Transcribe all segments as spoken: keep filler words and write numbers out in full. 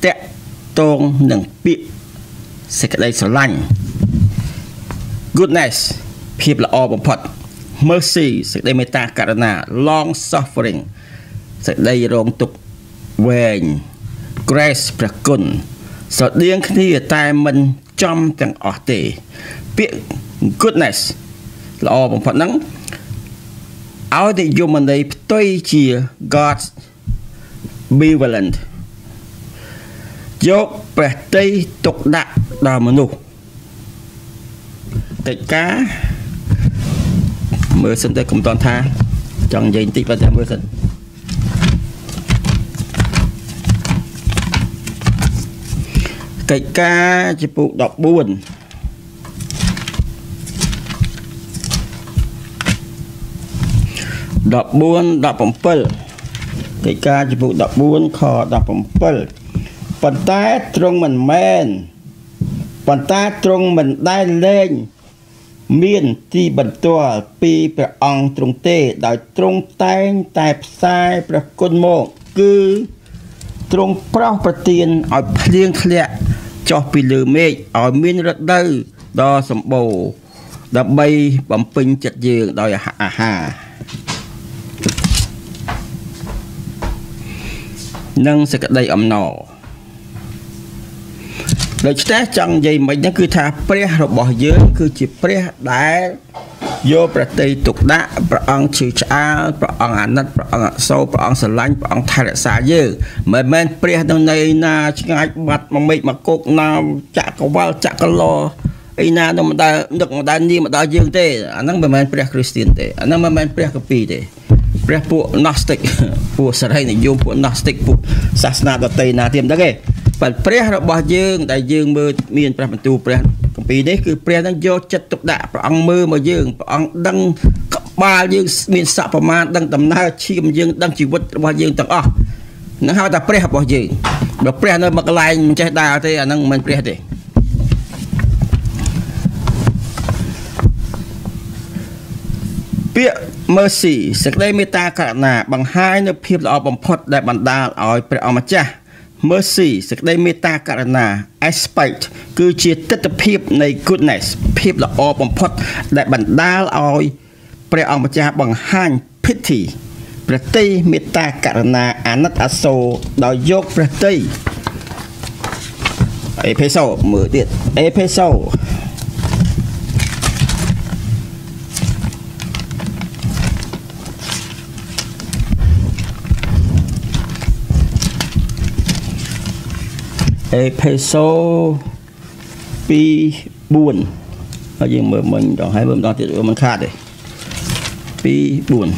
តកតងនឹងពាក្យសេចក្តីស្រឡាញ់ goodness ភាពល្អបំផុត mercy សេចក្តីមេត្តាករុណា long suffering សេចក្តីរងទុក្ខវែង grace ព្រះគុណស្រដៀងគ្នាតែមិនចំទាំងអស់ទេពាក្យ goodness ល្អបំផុតហ្នឹងឲ្យតែយមន័យផ្ទុយជា God's benevolent យកព្រះតីទុកដាក់ដល់មនុស្សកិច្ចការមើលសិនទៅកុំតន់ថាចង់និយាយបន្តិចបើតែមើលសិនកិច្ចការចំពោះដប់បួនដប់បួនដប់ប្រាំពីរកិច្ចការចំពោះដប់បួនខដប់ប្រាំពីរប៉ុន្តែទ្រង់មិនមែនប៉ុន្តែទ្រង់មិនដែលលែងមានទីបន្ទាល់ពីព្រះអង្គទ្រង់ទេដោយទ្រង់តែងតែផ្សាយព្រះគុណមកគឺទ្រង់ប្រោសប្រទានឲ្យភ្លៀងធ្លាក់ចុះពីលើមេឃឲ្យមានរដូវដ៏សម្បូរដើម្បីបំពេញចិត្តយើងដោយអាហារនិងសេចក្តីអំណរដូច្នេះចង់និយាយមិនហ្នឹងគឺថាព្រះរបស់យើងគឺជាព្រះដែលយកប្រតិទុកដាក់ព្រះអង្គជឿឆ្អាលព្រះអង្គអាណិតព្រះអង្គអសូរព្រះអង្គស្រឡាញ់ព្រះអង្គថែរក្សាយើងមិនមែនព្រះនៅនៃណាឆ្ងាយបាត់មកមេឃមកគោកណាចក្រវាលចក្រឡអីណានោះមិនដែលនឹកមិនដែលនាមមកដល់យើងទេអាហ្នឹងមិនមែនព្រះគ្រីស្ទានទេអាហ្នឹងមិនមែនព្រះកាពីទេព្រះពួក Gnostic ពួកសេរីនិយមពួក Gnostic ពួកសាសនាដទៃណាទៀតហ្នឹងទេប៉ុន្តែព្រះរបស់យើងដែលយើងមើលមានព្រះបន្ទូលព្រះគម្ពីរនេះគឺព្រះនឹងយកចិត្តទុកដាក់ព្រះអង្គមើលមកយើងព្រះអង្គដឹងក្បាលយើងមានស័ក្តិប្រមាណដឹងដំណើរឈាមយើងដឹងជីវិតរបស់យើងទាំងអស់នឹងហៅថាព្រះរបស់យើងបើព្រះនៅមកកន្លែងមិនចេះដើរទេអាហ្នឹងមិនមែនព្រះទេពាក្យ mercy សេចក្តីមេត្តាករុណាបង្ហាញនូវភាពល្អបំផុតដែលបណ្ដាលឲ្យព្រះអង្គម្ចាស់ mercy សេចក្តីមេត្តាករុណា aspect គឺជាទិដ្ឋភាពនៃ goodness ភាពល្អបំផុតដែលបណ្ដាលឲ្យព្រះអង្គម្ចាស់បង្ហាញ pity ព្រះតីមេត្តាករុណាអាណិតអាសូរដោយយកព្រះតីអេផេសូមើលទៀតអេផេសូអេផេសូពីរ បួនហើយយើងមើលមិញដល់ហើយមើលម្ដងទៀតមិនខាតទេពីរ បួន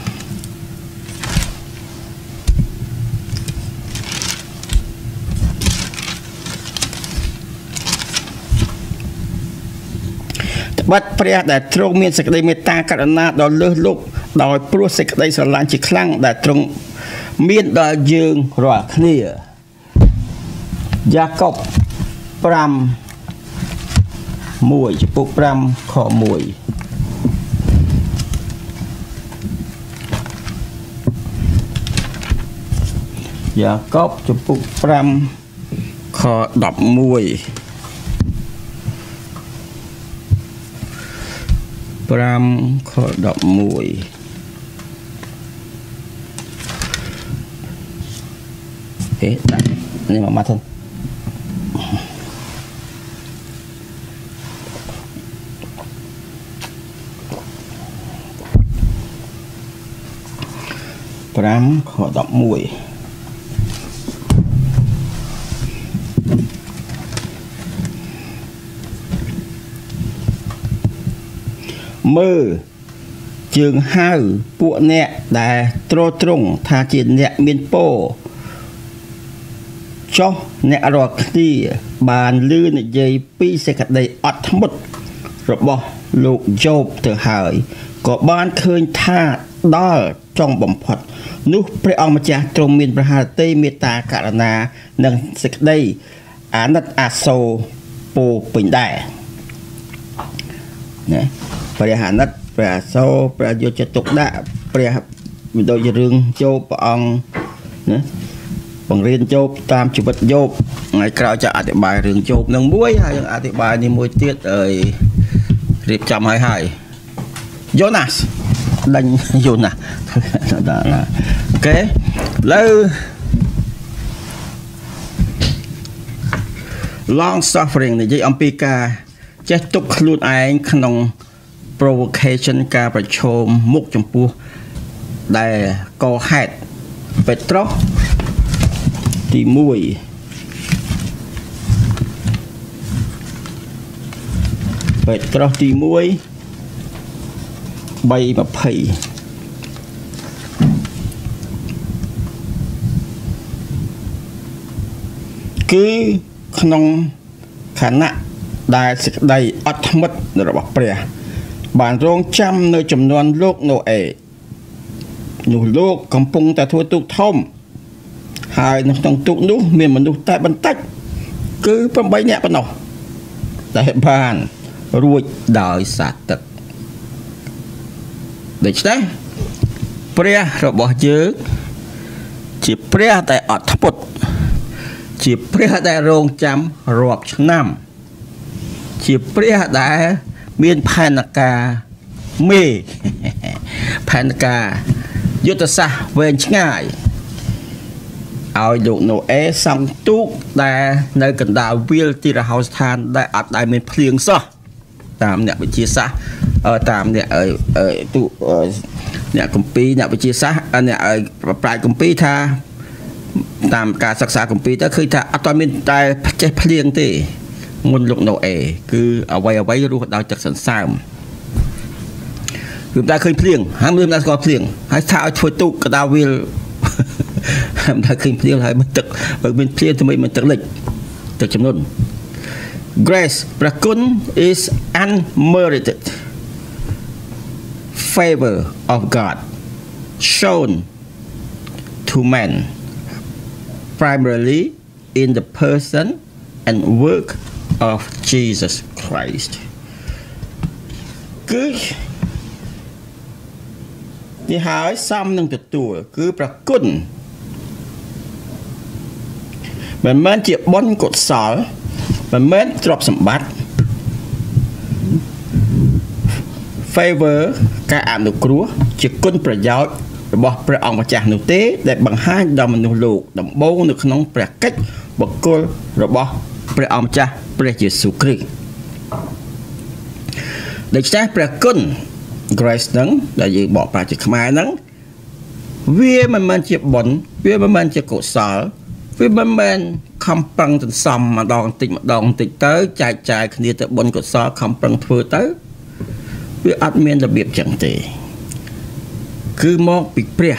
ត្បិតព្រះដែលទ្រង់មានសេចក្តីមេត្តាករុណាដល់លើសលប់ដោយព្រោះសេចក្តីស្រឡាញ់ជាខ្លាំងដែលទ្រង់មានដល់យើងរាល់គ្នាយ៉ាកុបប្រាំ មួយចំពុកប្រាំខមួយយ៉ាកុបចំពុកប្រាំខដប់មួយប្រាំខដប់មួយអេដាក់នេះមកមកទៅប្រាំខដប់មួយមើលជើងហៅពួកអ្នកដែលទ្រទ្រង់ថាជាអ្នកមានពរចុះអ្នករាល់គ្នាបានលឺនិយាយពីសេចក្តីអត់ធ្មត់របស់លោកយ៉ូបទៅហើយក៏បានឃើញថាដល់ចុងបំផុតនោះព្រះអង្គម្ចាស់ទ្រង់មានព្រះハរតីមេត្តាករុណានិងសេចក្តីអាណិតអាសូរពោពេញដែរណាព្រះអាណិតព្រះអាសូរព្រះយកចិត្តទុកដាក់ព្រះដូចជារឿងជោបព្រះអង្គណាបង្រៀនជោបតាមជីវិតយោបថ្ងៃក្រោយจะអธิบายរឿងជោបនឹងមួយហើយយើងអธิบายនេះមួយទៀតអើយរៀបចំឲ្យហើយយូណាសដេញយូណាសអូខេលើ long suffering និយាយអំពីការចេះទុកខ្លួនឯងក្នុង provocation ការប្រឈមមុខចំពោះដែលកហេតុពេត្រុសទីមួយពេត្រុសទីមួយ 3 20 គឺក្នុងខណៈដែលសេចក្តីអត់ធ្មត់របស់ព្រះបានរងចាំនៅចំនួនលោកណូអេនោះលោកកំពុងតែធ្វើទូកធំហើយនៅក្នុងទូកនោះមានមនុស្សតែបន្តិចគឺ 8 នាក់ប៉ុណ្ណោះតែបានរួចដោយសារទឹកដូច្នេះព្រះរបស់យើងជាព្រះដែលអត់ធ្មត់ជាព្រះដែលរងចាំរាប់ឆ្នាំជាព្រះដែលមានផែនការមេផែនការយុទ្ធសាស្ត្រវែងឆ្ងាយឲ្យលោកណូអេសង់ទូកដែលនៅកណ្ដាលវាលទីរហោស្ថានដែលអត់ដែលមានភ្លៀងសោះតាមអ្នកវិទ្យាសាស្ត្រតាមអ្នកទូអ្នកគម្ពីរអ្នកវិទ្យាសាស្ត្រអ្នកប្រាជ្ញគម្ពីរថាតាមការសិក្សាគម្ពីរទៅឃើញថាអត់មានតែចេះភ្លៀងទេមុនលោកណូអេគឺអ្វីអ្វីរស់ដោយទឹកសន្សើមគឺតែឃើញភ្លៀងហើយមិនដែលស្គាល់ភ្លៀងហើយថាឲ្យធ្វើទូកកណ្ដាលវាលហើយតែឃើញភ្លៀងហើយមិនទឹកបើមានភ្លៀងទៅមិនទឹកលិចទឹកចំនួន Grace ព្រះគុណ is unmerited favor of God shown to man primarily in the person and work of Jesus Christ គឺនេះហើយសំនឹងទទួលគឺព្រះគុណមិនមែនជាបុណ្យកុសលមិនមែនទ្រព្យសម្បត្តិ favor ការអនុគ្រោះជាគុណប្រយោជន៍របស់ព្រះអង្គម្ចាស់នោះទេដែលបង្ហាញដល់មនុស្សលោកដំបូងនៅក្នុងព្រះកិច្ចបុគ្គលរបស់ព្រះអង្គម្ចាស់ព្រះយេស៊ូវគ្រីស្ទដូច្នេះព្រះគុណ Grace នឹងដែលយើងបកប្រែជាខ្មែរហ្នឹងវាមិនមែនជាបុណ្យវាមិនមែនជាកុសលវាមិនមែនខំប្រឹងសន្សំម្ដងបន្តិចម្ដងបន្តិចទៅចែកចាយគ្នាទៅបុណ្យកុសលខំប្រឹងធ្វើទៅវាអត់មានរបៀបចឹងទេគឺមកពីព្រះ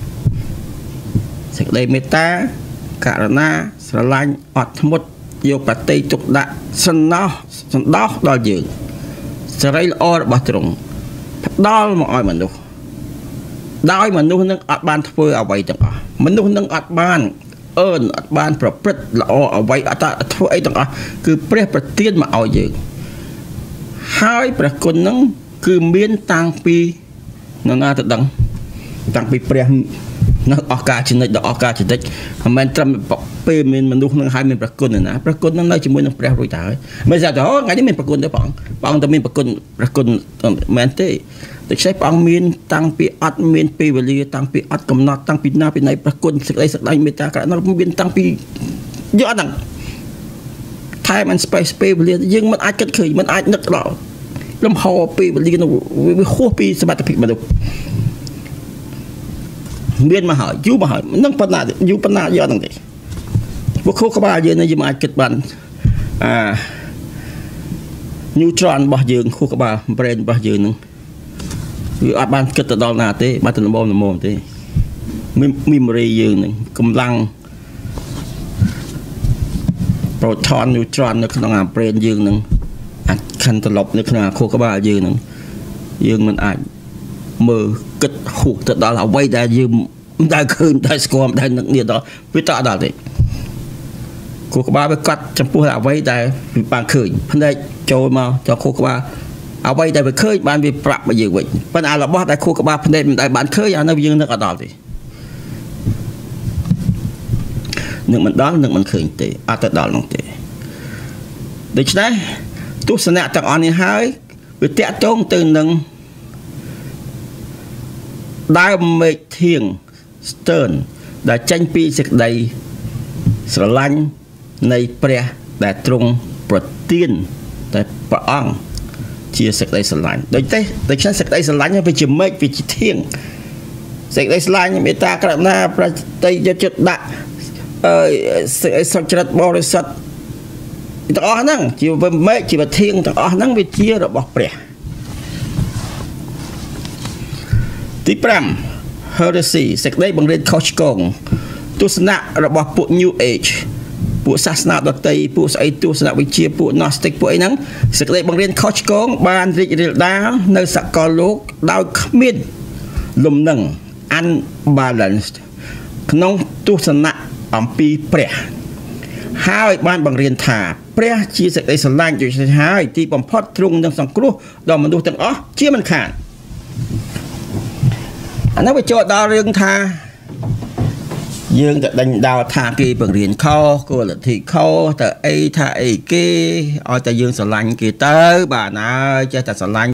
សេចក្តីមេត្តាករុណាស្រឡាញ់អត់ធ្មត់យកប្រតិទុកដាក់សណ្ដោសសណ្ដោសដល់យើងសេរីល្អរបស់ទ្រង់ផ្ដល់មកឲ្យមនុស្សដោយមនុស្សនឹងអត់បានធ្វើអ្វីទាំងអស់មនុស្សនឹងអត់បានអឺនអត់បានប្រព្រឹត្តល្អអ្វីអត់ធ្វើអីទាំងអស់គឺព្រះប្រទានមកឲ្យយើងហើយព្រះគុណនឹងគឺមានតាំងពីនរណាទៅដឹងតាំងពីព្រះនៅអស់ការចំណិចដល់អស់ការចំណិចមិនមែនត្រឹមពេលមានមនុស្សនឹងឲ្យមានប្រគុណណាប្រគុណនឹងនៅជាមួយនឹងព្រះរួចទៅហើយមិនថាអូថ្ងៃនេះមានប្រគុណទេបងបងតែមានប្រគុណប្រគុណមែនទេដូច្នេះព្រះអង្គមានតាំងពីអត់មានពេលវេលាតាំងពីអត់កំណត់តាំងពីណាពីណៃប្រគុណសេចក្តីសេចក្តីមេត្តាក្រណត់មានតាំងពីយកអត់ហ្នឹង time and space ពេលវេលាយើងមិនអាចគិតឃើញមិនអាចនឹកដល់លំហពេលវេលានោះវាហួសពីសមត្ថភាពមនុស្សមានមកហើយយូរមកហើយនឹងប៉ុណ្ណាយូរប៉ុណ្ណាយកហ្នឹងទេពួកខួរក្បាលយើងនេះយើងអាចគិតបានអា neutron របស់យើងខួរក្បាល brain របស់យើងហ្នឹងវាអត់បានគិតទៅដល់ណាទេបានតែល្មមល្មមទេ memory យើងហ្នឹងកម្លាំង proton neutron នៅក្នុងអា brain យើងហ្នឹងអាចខណ្ឌត្រឡប់នៅក្នុងអាខួរក្បាលយើងហ្នឹងយើងមិនអាចមើលគិតហួសទៅដល់អ្វីដែលយើងមិនដែលឃើញដែលស្គាល់ដែលនឹកនេះដល់វាតដល់ទេខួរក្បាលវាកាត់ចំពោះអ្វីដែលវាបានឃើញភ្នែកចូលមកចូលខួរក្បាលអ្វីដែលវាឃើញបានវាប្រាប់មកយើងវិញប៉ុន្តែរបស់ដែលខួរក្បាលភ្នែកមិនដែលបានឃើញអានោះយើងនឹកអត់ដល់ទេនឹងមិនដល់នឹងមិនឃើញទេអត់ទៅដល់នោះទេដូច្នេះទស្សនៈទាំងអស់នេះហើយវាតាក់ទងទៅនឹងដើមមេឃធៀង Stern ដែលចេញពីសេចក្តីស្រឡាញ់នៃព្រះដែលទ្រង់ប្រទានតែព្រះអង្គជាសេចក្តីស្រឡាញ់ដូចទេដូច្នេះសេចក្តីស្រឡាញ់វាជាមេឃវាជាធៀងសេចក្តីស្រឡាញ់មេត្តាករុណាប្រតិយចិត្តដាក់អឺសុចរិតបរិសុទ្ធទាំងអស់ហ្នឹងជាមេឃជាធៀងទាំងអស់ហ្នឹងវាជារបស់ព្រះទីfive heresy សេចក្តីបង្រៀនខុសឆ្គងទស្សនៈរបស់ពួក New Age ពួកសាសនាដតីពួកស្អីទស្សនវិជ្ជាពួក Gnostic ពួកអីហ្នឹងសេចក្តីបង្រៀនខុសឆ្គងបានរីករាលដាលនៅសកលលោកដោយគ្មានលំនឹង unbalanced ក្នុងទស្សនៈអំពីព្រះហើយបានបង្រៀនថាព្រះជាសេចក្តីស្រឡាញ់ដូចនេះហើយទីបំផុតទ្រង់នឹងសង្គ្រោះដល់មនុស្សទាំងអស់ជាមិនខានអានោះវាចូលដល់រឿងថាយើងទៅដេញដោលថាគេបង្រៀនខុសគោលលទ្ធិខុសទៅអីថាអីគេឲ្យតែយើងស្រឡាញ់គេទៅបាទណាចេះតែស្រឡាញ់